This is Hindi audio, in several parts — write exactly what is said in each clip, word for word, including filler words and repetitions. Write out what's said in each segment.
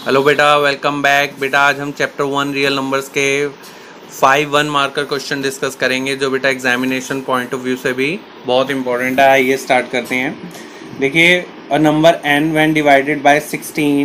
हेलो बेटा, वेलकम बैक। बेटा आज हम चैप्टर वन रियल नंबर्स के five one marker question discuss करेंगे, जो बेटा एग्जामिनेशन पॉइंट ऑफ व्यू से भी बहुत इंपॉर्टेंट है। आइए स्टार्ट करते हैं। देखिए, a number n when divided by sixteen,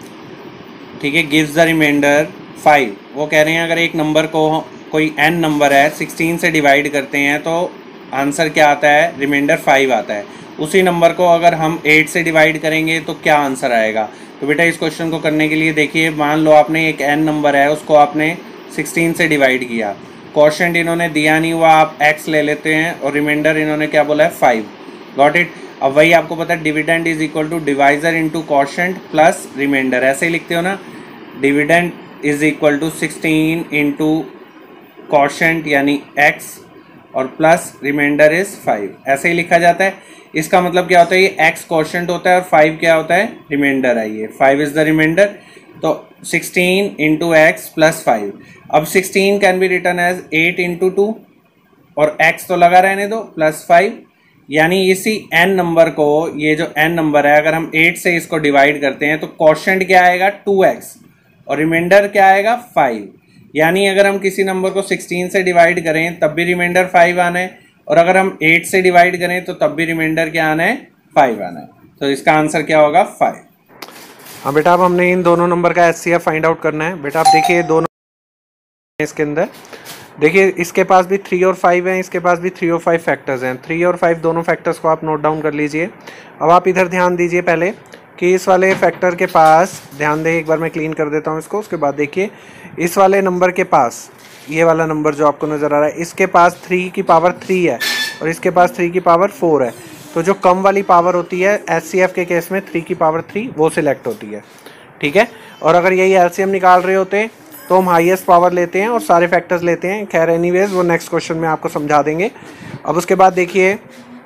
ठीक है, गिव्स द रिमाइंडर फाइव। वो कह रहे हैं अगर एक नंबर को कोई n नंबर है सिक्सटीन से डिवाइड करते हैं तो आंसर क्या आता है, रिमाइंडर फाइव आता है। उसी नंबर को अगर हम एट से डिवाइड करेंगे तो क्या आंसर आएगा। तो बेटा इस क्वेश्चन को करने के लिए देखिए, मान लो आपने एक n नंबर है, उसको आपने सिक्सटीन से डिवाइड किया। क्वोशिएंट इन्होंने दिया नहीं हुआ, आप x ले लेते हैं और रिमाइंडर इन्होंने क्या बोला है, फाइव। Got it. अब वही आपको पता है, dividend is equal to divisor into quotient plus remainder, ऐसे ही लिखते हो ना। Dividend is equal to sixteen into quotient यानी x और प्लस रिमाइंडर इज फाइव, ऐसे ही लिखा जाता है। इसका मतलब क्या होता है, ये x क्वोशिएंट होता है और फाइव क्या होता है, रिमाइंडर है। ये फाइव इज द रिमाइंडर। तो sixteen into x plus five. अब sixteen can be written as eight into two और x तो लगा रहने दो प्लस फाइव, यानी इसी n नंबर को, ये जो n नंबर है, अगर हम एट से इसको डिवाइड करते हैं तो क्वोशिएंट क्या आएगा, टू एक्स और रिमाइंडर क्या आएगा, फाइव। यानी अगर हम किसी नंबर को सिक्सटीन से डिवाइड करें तब भी रिमाइंडर फाइव आना है, और अगर हम एट से डिवाइड करें तो तब भी रिमाइंडर क्या आना है, फाइव आना है। तो इसका आंसर क्या होगा, फाइव। हाँ बेटा, अब हमने इन दोनों नंबर का H C F find out करना है। बेटा आप देखिए, दोनों इसके अंदर देखिए, इसके पास भी थ्री और फाइव हैं, इसके पास भी थ्री और फाइव फैक्टर्स हैं। थ्री और फाइव दोनों फैक्टर्स को आप नोट डाउन कर लीजिए। अब आप इधर ध्यान दीजिए पहले कि इस वाले फैक्टर के पास, ध्यान दें, एक बार मैं क्लीन कर देता हूँ इसको। उसके बाद देखिए, इस वाले नंबर के पास, ये वाला नंबर जो आपको नज़र आ रहा है, इसके पास थ्री की पावर थ्री है और इसके पास थ्री की पावर फोर है। तो जो कम वाली पावर होती है एच सी एफ के केस में, थ्री की पावर थ्री वो सिलेक्ट होती है, ठीक है। और अगर यही एल सी एम निकाल रहे होते तो हम हाईएस्ट पावर लेते हैं और सारे फैक्टर्स लेते हैं। खैर एनीवेज, वो नेक्स्ट क्वेश्चन में आपको समझा देंगे। अब उसके बाद देखिए,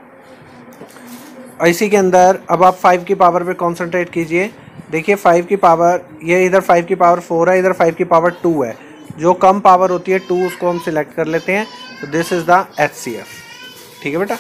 इसी के अंदर अब आप फाइव की पावर पे कंसंट्रेट कीजिए। देखिए फाइव की पावर, ये इधर फाइव की पावर फोर है, इधर फाइव की पावर टू है। जो कम पावर होती है टू, उसको हम सिलेक्ट कर लेते हैं। तो this is the H C F, ठीक है बेटा।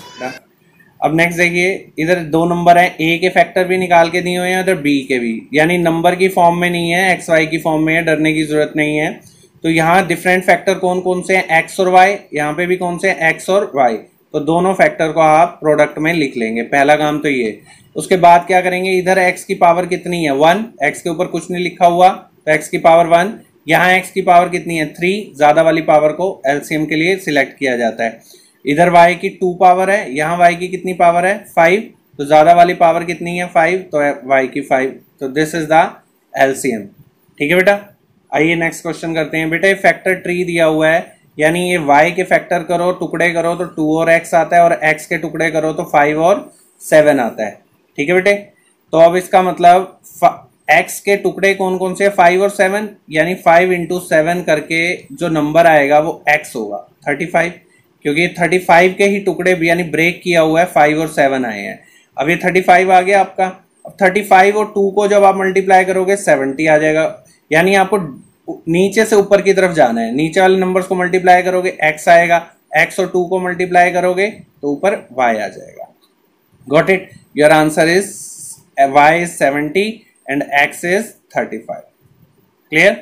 अब नेक्स्ट देखिए, इधर दो नंबर हैं, ए के फैक्टर भी निकाल के दिए हुए हैं, उधर बी के भी, यानी नंबर की फॉर्म में नहीं है, एक्स वाई की फॉर्म में है, डरने की जरूरत नहीं है। तो यहाँ डिफरेंट फैक्टर कौन कौन से हैं, एक्स और वाई, यहाँ पे भी कौन से हैं, एक्स और वाई। तो दोनों फैक्टर को आप प्रोडक्ट में लिख लेंगे, पहला काम तो ये। उसके बाद क्या करेंगे, इधर एक्स की पावर कितनी है, वन, एक्स के ऊपर कुछ नहीं लिखा हुआ तो एक्स की पावर वन। यहाँ एक्स की पावर कितनी है, थ्री, ज्यादा वाली पावर को एलसीएम के लिए सिलेक्ट किया जाता है। इधर y की टू पावर है, यहाँ y की कितनी पावर है, फाइव, तो ज्यादा वाली पावर कितनी है, फाइव, तो y की फाइव। तो दिस इज द एलसीएम, ठीक है बेटा। आइए नेक्स्ट क्वेश्चन करते हैं। बेटा ये फैक्टर ट्री दिया हुआ है, यानी ये y के फैक्टर करो, टुकड़े करो तो टू और x आता है, और x के टुकड़े करो तो फाइव और सेवन आता है, ठीक है बेटे। तो अब इसका मतलब x के टुकड़े कौन कौन से, फाइव और सेवन, यानी फाइव इंटू सेवन करके जो नंबर आएगा वो x होगा, थर्टी फाइव, क्योंकि थर्टी फाइव के ही टुकड़े भी, यानी ब्रेक किया हुआ है, फाइव और सेवन आए हैं। अब ये थर्टी फाइव आ गया आपका। अब थर्टी फाइव और टू को जब आप मल्टीप्लाई करोगे सेवेंटी आ जाएगा, यानी आपको नीचे से ऊपर की तरफ जाना है। नीचे वाले नंबर्स को मल्टीप्लाई करोगे x आएगा, x और टू को मल्टीप्लाई करोगे तो ऊपर y आ जाएगा। Got it. Your answer is y is seventy and x is thirty five. Clear.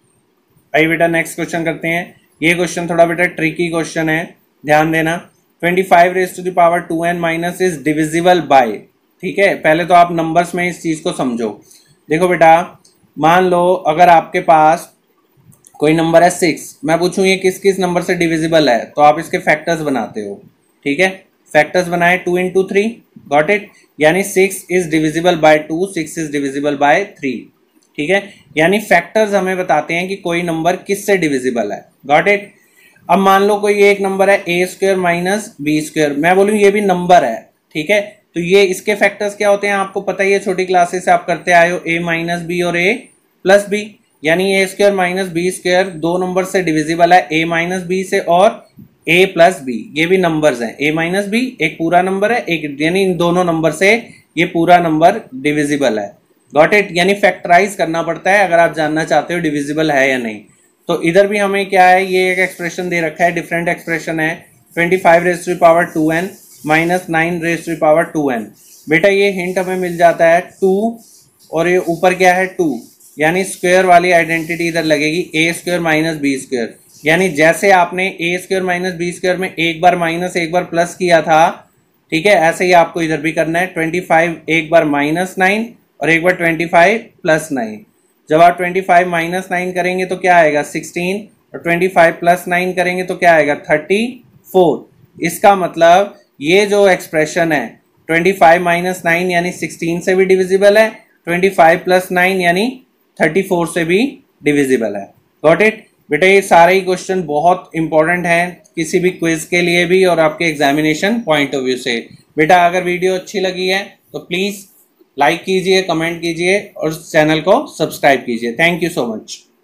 आइए बेटा नेक्स्ट क्वेश्चन करते हैं। ये क्वेश्चन थोड़ा बेटा ट्रिकी क्वेश्चन है, ध्यान देना। Twenty five raise to the power two n minus is divisible by, ठीक है। पहले तो आप नंबर्स में इस चीज को समझो। देखो बेटा, मान लो अगर आपके पास कोई नंबर है सिक्स, मैं पूछूं ये किस किस नंबर से डिविजिबल है, तो आप इसके फैक्टर्स बनाते हो, ठीक है। फैक्टर्स बनाए, two into three, got it, यानी six is divisible by two, six is divisible by three, ठीक है। यानी फैक्टर्स हमें बताते हैं कि कोई नंबर किससे डिविजिबल है, गॉट इट। अब मान लो कोई एक नंबर है a square minus b square, मैं बोलूँ ये भी नंबर है, ठीक है। तो ये इसके फैक्टर्स क्या होते हैं आपको पता ही है, छोटी क्लासेस से आप करते आए हो, ए माइनस बी और ए प्लस बी, यानी a square minus b square दो नंबर से डिविजिबल है, ए माइनस बी से और ए प्लस बी, ये भी नंबर्स हैं। ए माइनस बी एक पूरा नंबर है, एक, यानी इन दोनों नंबर से ये पूरा नंबर डिविजिबल है, गॉट इट। यानी फैक्टराइज करना पड़ता है अगर आप जानना चाहते हो डिविजिबल है या नहीं। तो इधर भी हमें क्या है, ये एक एक्सप्रेशन दे रखा है, डिफरेंट एक्सप्रेशन है, twenty five raise to power two n minus nine raise to power two n. बेटा ये हिंट हमें मिल जाता है टू, और ये ऊपर क्या है टू, यानी स्क्वायर वाली आइडेंटिटी इधर लगेगी, a square minus b square. यानी जैसे आपने a square minus b square में एक बार माइनस एक बार प्लस किया था, ठीक है, ऐसे ही आपको इधर भी करना है। ट्वेंटी फाइव एक बार माइनस नाइन और एक बार ट्वेंटी फाइव प्लस नाइन। जब आप ट्वेंटी फाइव माइनस नाइन करेंगे तो क्या आएगा सिक्सटीन, और ट्वेंटी फाइव प्लस नाइन करेंगे तो क्या आएगा थर्टी फोर। इसका मतलब ये जो एक्सप्रेशन है ट्वेंटी फाइव माइनस नाइन यानी सिक्सटीन से भी डिविजिबल है, ट्वेंटी फाइव प्लस नाइन यानी थर्टी फोर से भी डिविजिबल है। गॉट इट बेटा। ये सारे ही क्वेश्चन बहुत इंपॉर्टेंट हैं किसी भी क्विज के लिए भी और आपके एग्जामिनेशन पॉइंट ऑफ व्यू से। बेटा अगर वीडियो अच्छी लगी है तो प्लीज़ लाइक कीजिए, कमेंट कीजिए और चैनल को सब्सक्राइब कीजिए। Thank you so much.